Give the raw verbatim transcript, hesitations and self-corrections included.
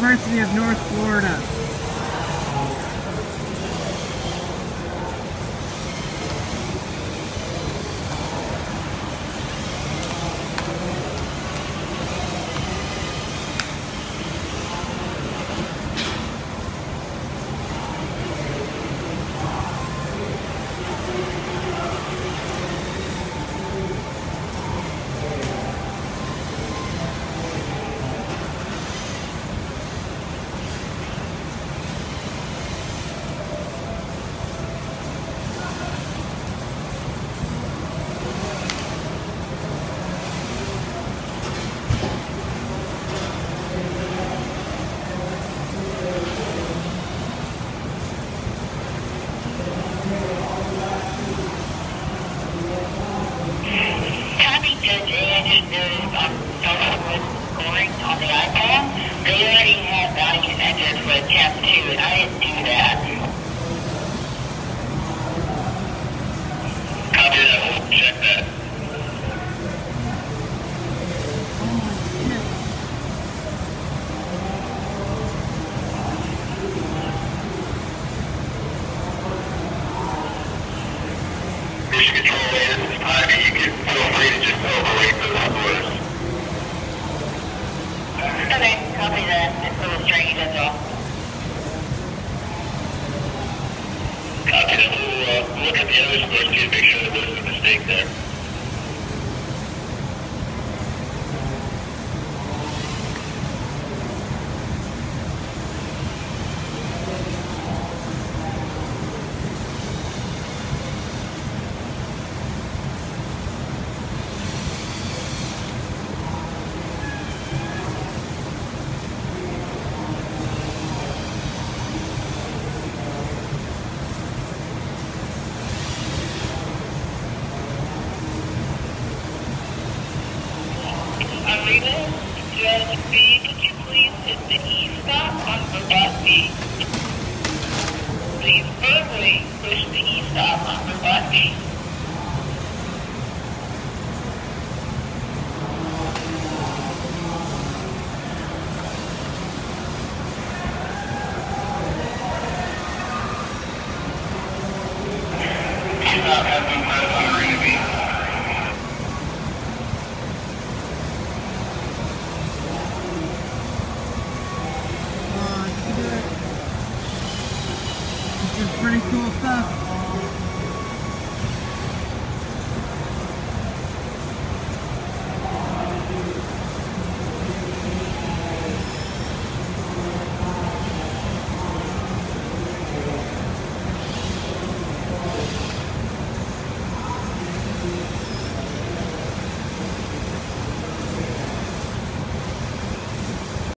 University of North Florida. On the iPhone, they already have values entered for temp two, and I didn't do that. Copy that. We'll check that. Mission control, this is Ivy. You can feel free to just overrate those scores. Okay, copy that. It's a little strange, that's all. Copy that. We'll uh, look at the other scores too, make sure that there's a mistake there. Just B, could you please hit the E stop on robot B? Please firmly push the E stop on robot B. E stop has been pressed on